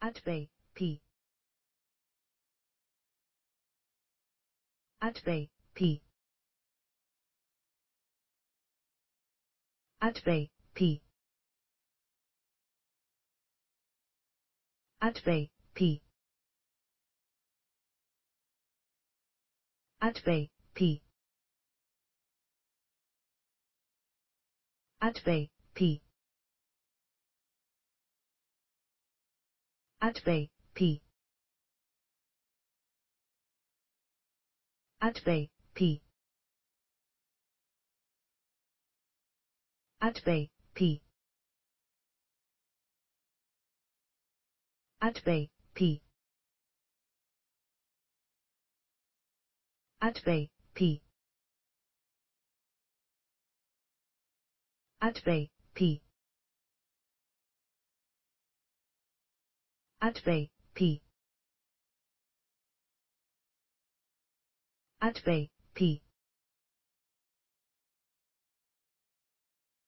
Adbay, P. Adbay, P. Adbay, P. Adbay, P. Adbay, P. Adbay, P. Adbay, P. Adbay, P. Adbay, P. Adbay, P. Adbay, P. Adbay, P. Adbay, P. Adbay, P.